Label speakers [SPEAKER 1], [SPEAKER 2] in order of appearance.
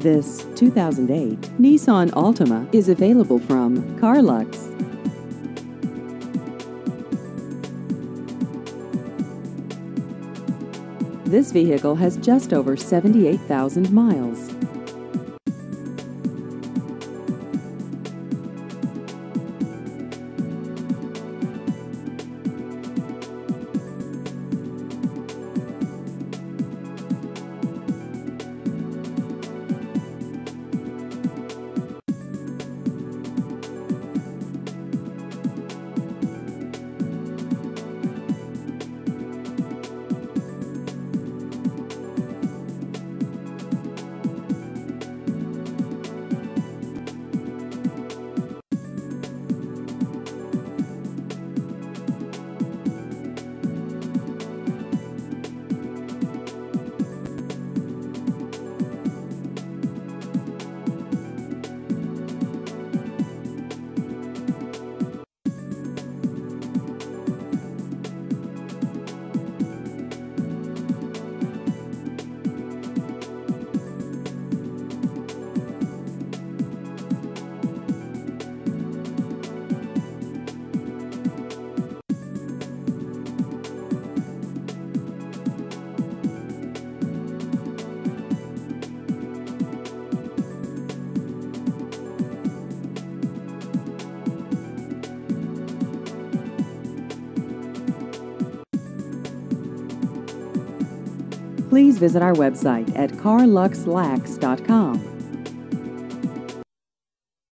[SPEAKER 1] This 2008 Nissan Altima is available from Carlux. This vehicle has just over 78,000 miles. Please visit our website at carluxlax.com.